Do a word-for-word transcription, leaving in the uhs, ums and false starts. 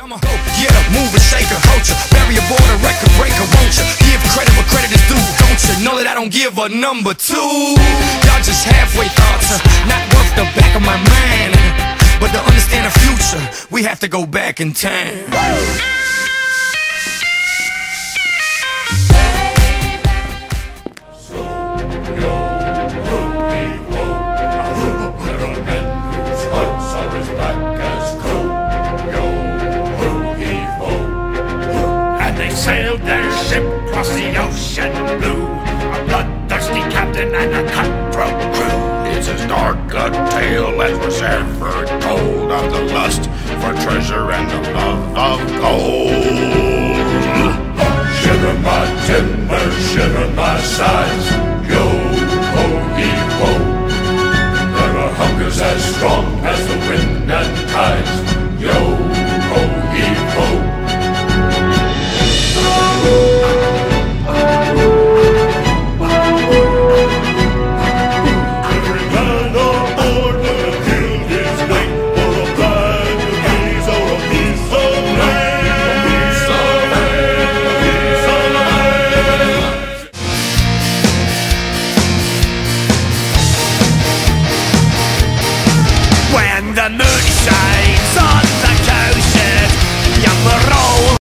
I'ma go get a move and shake a culture, bury a border record breaker, won't you? Give credit where credit is due, don't you? Know that I don't give a number two. Y'all just halfway thoughts, uh, not worth the back of my mind. But to understand the future, we have to go back in time. Sailed their ship across the ocean blue, a bloodthirsty captain and a cutthroat crew. It's as dark a tale as was ever told of the lust for treasure and the love of gold. Shiver my timbers, shiver my sides, yo ho hee ho. There are hunkers as strong as the wind and tides, yo